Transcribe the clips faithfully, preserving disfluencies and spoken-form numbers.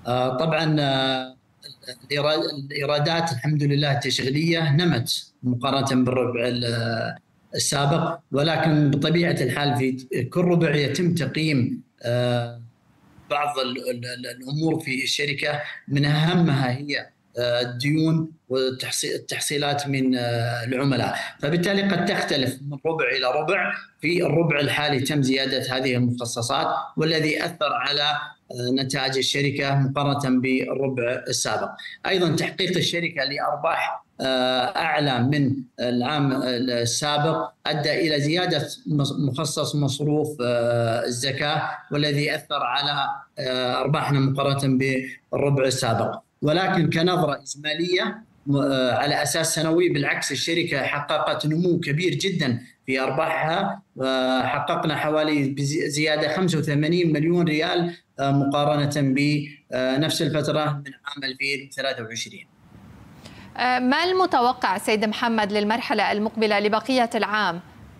آه، طبعا آه، الإيرا- الإيرادات الحمد لله التشغيلية نمت مقارنة بالربع ال- السابق، ولكن بطبيعة الحال في كل ربع يتم تقييم آه، بعض ال- ال- ال- الامور في الشركه. من اهمها هي آه، الديون والتحصيلات من آه، العملاء، فبالتالي قد تختلف من ربع الى ربع. في الربع الحالي تم زياده هذه المخصصات، والذي اثر على آه، نتائج الشركه مقارنه بالربع السابق. ايضا تحقيق الشركه لارباح آه، اعلى من العام السابق ادى الى زياده مخصص مصروف آه، الزكاه، والذي اثر على آه، ارباحنا مقارنه بالربع السابق. ولكن كنظره اجماليه آه، على اساس سنوي، بالعكس الشركه حققت نمو كبير جدا في ارباحها. آه، حققنا حوالي زياده خمسة وثمانين مليون ريال آه، مقارنه بنفس الفتره من عام ألفين وثلاثة وعشرين. ما المتوقع سيد محمد للمرحلة المقبلة لبقية العام؟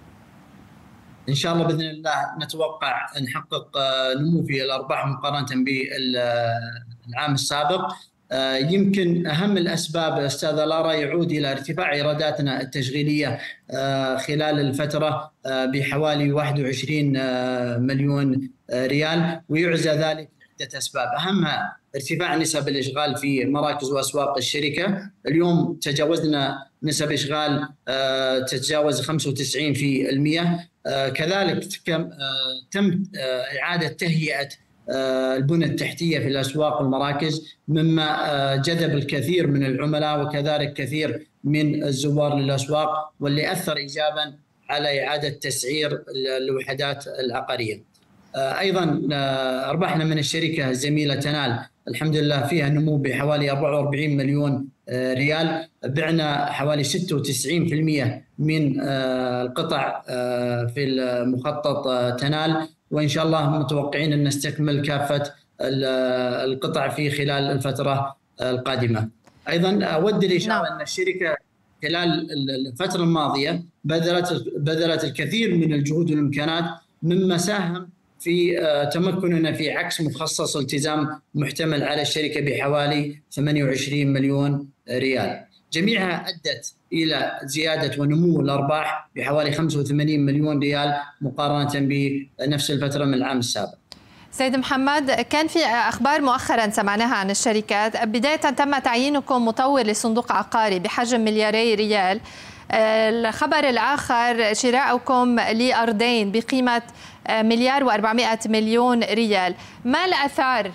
إن شاء الله بإذن الله نتوقع نحقق نمو في الأرباح مقارنة بالعام السابق. يمكن أهم الأسباب أستاذة لارا يعود إلى ارتفاع إيراداتنا التشغيلية خلال الفترة بحوالي واحد وعشرين مليون ريال، ويعزى ذلك عدة أسباب أهمها ارتفاع نسب الإشغال في مراكز وأسواق الشركة. اليوم تجاوزنا نسب إشغال تتجاوز خمسة وتسعين بالمئة. كذلك تم إعادة تهيئة البنى التحتية في الأسواق والمراكز، مما جذب الكثير من العملاء وكذلك كثير من الزوار للأسواق، واللي أثر إيجابا على إعادة تسعير الوحدات العقارية. أيضا أرباحنا من الشركة الزميلة تنال الحمد لله فيها نمو بحوالي أربعة وأربعين مليون ريال. بعنا حوالي ستة وتسعين بالمئة من القطع في المخطط تنال، وإن شاء الله متوقعين أن نستكمل كافة القطع في خلال الفترة القادمة. أيضا أود الإشارة أن الشركة خلال الفترة الماضية بذلت بذلت الكثير من الجهود والإمكانات، مما ساهم في تمكننا في عكس مخصص التزام محتمل على الشركة بحوالي ثمانية وعشرين مليون ريال. جميعها أدت إلى زيادة ونمو الأرباح بحوالي خمسة وثمانين مليون ريال مقارنة بنفس الفترة من العام السابق. سيد محمد، كان في أخبار مؤخرا سمعناها عن الشركات. بداية تم تعيينكم مطور لصندوق عقاري بحجم ملياري ريال. الخبر الآخر شراؤكم لأرضين بقيمة مليار وأربعمائة مليون ريال. ما الأثار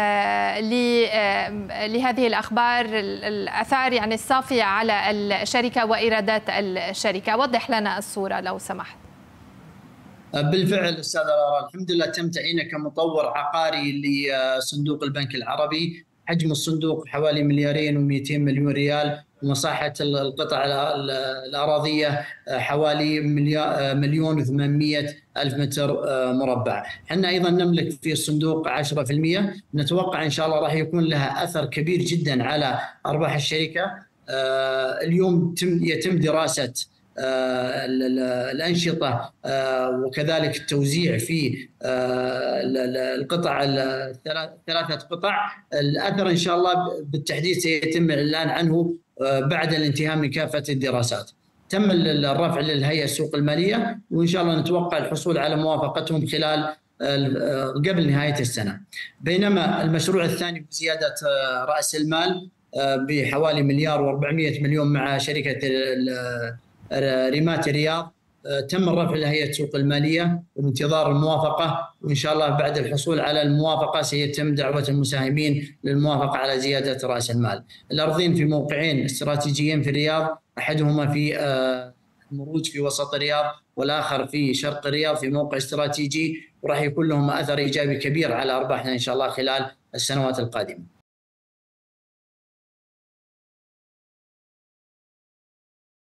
لهذه الأخبار، الأثار يعني الصافية على الشركة وإيرادات الشركة؟ وضح لنا الصورة لو سمحت. بالفعل أستاذ لارا، الحمد لله تم تعيينه كمطور عقاري لصندوق البنك العربي. حجم الصندوق حوالي مليارين ومئتين مليون ريال، ومساحة القطع الأراضية حوالي مليون وثمانمائة ألف متر مربع. حنا أيضا نملك في الصندوق عشرة بالمئة. نتوقع إن شاء الله راح يكون لها أثر كبير جدا على أرباح الشركة. اليوم يتم دراسة الأنشطة وكذلك التوزيع في القطع الثلاثة قطع. الأثر إن شاء الله بالتحديد سيتم الإعلان عنه بعد الانتهاء من كافة الدراسات. تم الرفع للهيئة السوق المالية، وإن شاء الله نتوقع الحصول على موافقتهم خلال قبل نهاية السنة. بينما المشروع الثاني بزيادة رأس المال بحوالي مليار وأربعمائة مليون مع شركة ريمات الرياض، تم الرفع لهيئة السوق المالية وانتظار الموافقة، وإن شاء الله بعد الحصول على الموافقة سيتم دعوة المساهمين للموافقة على زيادة رأس المال. الأرضين في موقعين استراتيجيين في الرياض، أحدهما في المروج في وسط الرياض، والآخر في شرق الرياض في موقع استراتيجي، وراح يكون لهم أثر إيجابي كبير على أرباحنا إن شاء الله خلال السنوات القادمة.